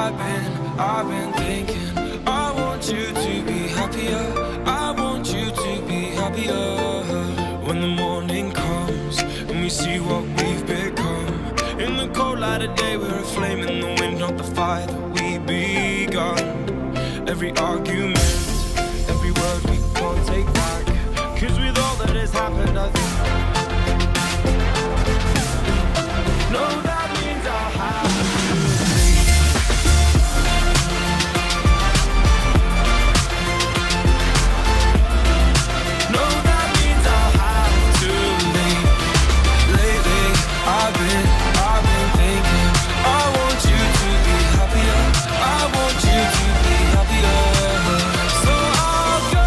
I've been thinking, I want you to be happier. I want you to be happier. When the morning comes and we see what we've become, in the cold light of day we're a flame in the wind, not the fire that we begun. Every argument, every word we can't take back, 'cause with all that has happened I think no, that means I'll have to leave. No, that means I'll have to leave. Lately, I've been thinking, I want you to be happier. I want you to be happier. So I'll go.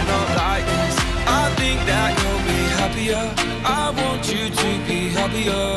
I want you to be happier.